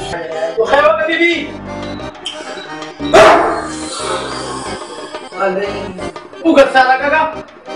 وخير وقت بيبي وقت سارة كاكا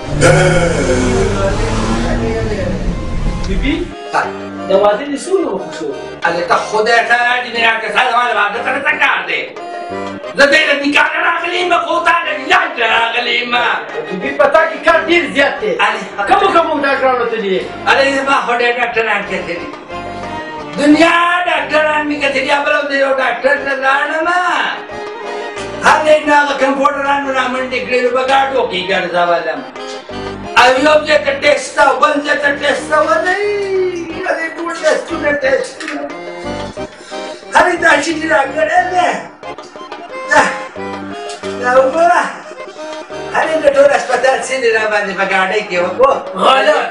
بيبي دوازي نسوي وخشو اللي تاخذها تاني من هناك هذا ما بعد ترى تكاده زدينا نكاح راغليما خوتانا نجاح راغليما بيبي पता कि क्या डील ज्यादा है कम डॉक्टर होते लिए अरे ما هو डॉक्टर आन के थे दुनिया डॉक्टर आन में के थे अब लोग दे डॉक्टर लगाना ना हले ना कंप्यूटर आन ना मन डिग्री बगाड़ो की कर जावाला अभी अब जे टेस्ट था बन जे टेस्ट था नहीं अरे पूरे स्टूडेंट टेस्ट अरे दाशी जी रागड़े ने Laura, hari ini dokter hospital sini ramai bagaimana kau ko? Halat,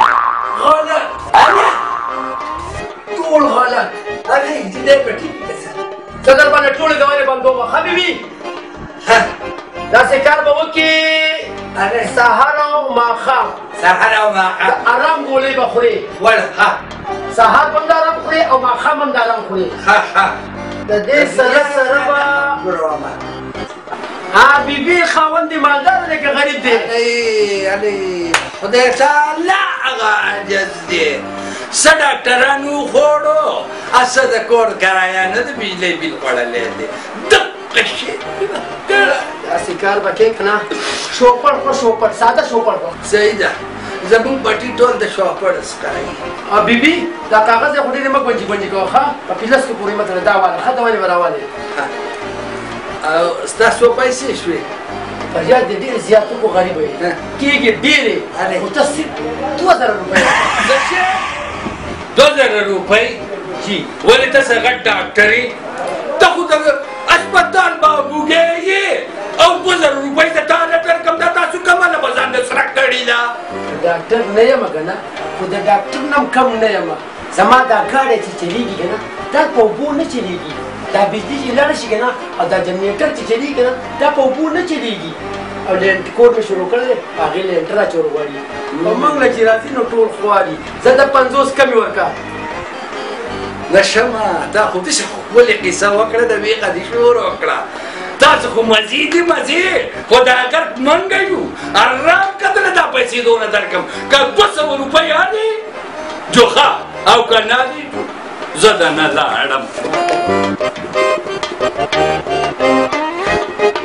Ada, tol halat. ada jadi pergi kita. Sadar mana tol dawai bantu ma, Habibi. Dah sekarang bawa ki, Ada Sahara makham. Sahara makan. Aram boleh bakhuri. Wal ha, Sahar benda aram khuri, atau makham benda aram khuri. ha. Jadi sara ba. Berapa? Habibi khawan di maldar lekas garib deh. Ada, udah salah agak jadi. Sedakteran ukhoro, asal dekor kerana itu bil pada lede. Dak kecil. Dah sekarang pakai kena shopper, sada shopper. Sehingga, zaman bati tol the shopper sekarang. Habibi, dah kagas yang udah nama kunci kau kah? Papilas tu puri macam dawal, kah dawal ni berawal. Stas sopai sih sih. Perjalanan jadi ziarah tu kau garib ni. Kiki diri, mutasib 2000 rupiah. 2000 rupiah? जी. Wali tersegat daktari, tak udah hospital babu gaya. Au 2000 rupiah setara terkam data suka mana bazar serak kadilah. Doktor ni ya magana, kuda doktor nam kam ni ya ma. Sama dah gade cili gina, dah pobu ni cili gina. dah bisnis ilan sih kena, ada generator cili kena, dah pobu ni cili gina. और लेंट code में शुरू कर ले आगे लेंटरा चोरवाड़ी मम्मंग लचिराती नो टोल खुआरी ज़्यादा 50 कमी वर्का نشما تاخذ ولا قصه وكره ده بيقى دي شهور وكره تاسو مزيد خدا اگر منګیو آرام کتل دا پیسې دونه درکم که 200 روپیا دي جوخه او کنه دي زدن لاړم